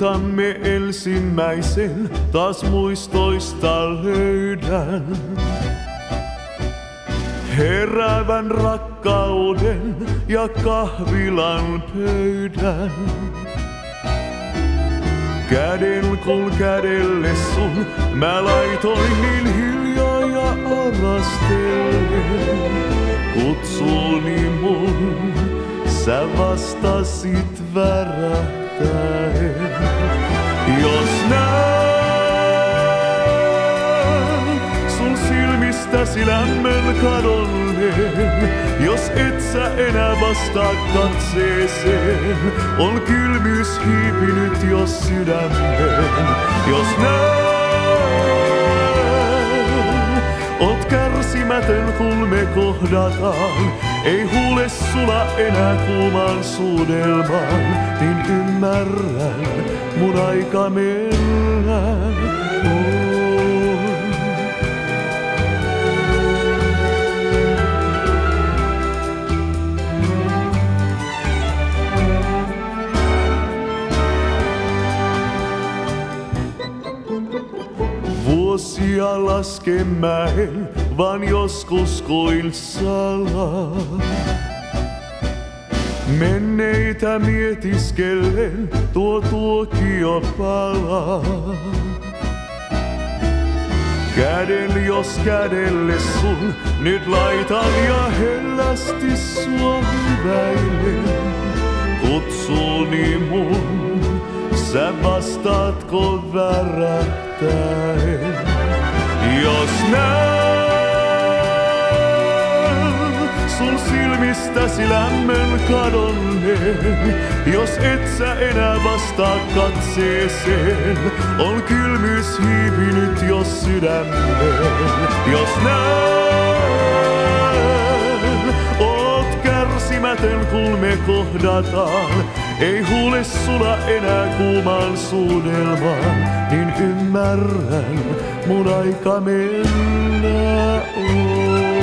iltamme ensimmäisen taas muistoista löydän. Heräävän rakkauden ja kahvilan pöydän. Käden kun kädelle sun mä laitoin niin hiljaa ja arastellen. Kutsuni mun sä vastasit värähtäen. Jos näen sun silmistäsi lämmön kadonneen, jos et sä enää vastaa katseeseen, on kylmyys hiipinyt jo sydämeen. Jos näen, oot kärsimätön kun me kohdataan, ei huule sula enää kuumaan suudelmaan, niin ymmärrän mun aika mennään. Vuosia laskemäen, vaan joskus kuin salaa. Menneitä mietiskellen tuo tuokio palaa. Käden jos kädelle sun nyt laitan ja hellästi sua hyväilen. Kutsuni mun, sä vastaatko värähtäen? Jos näen sun silmistäsi lämmön kadonneen, jos et sä enää vastaa katseeseen, on kylmyys hiipinyt jo sydämeen. Jos näen, oot kärsimätön kun me kohdataan, ei huule sula enää kuumaan suudelmaan, niin ymmärrän mun aika mennä on.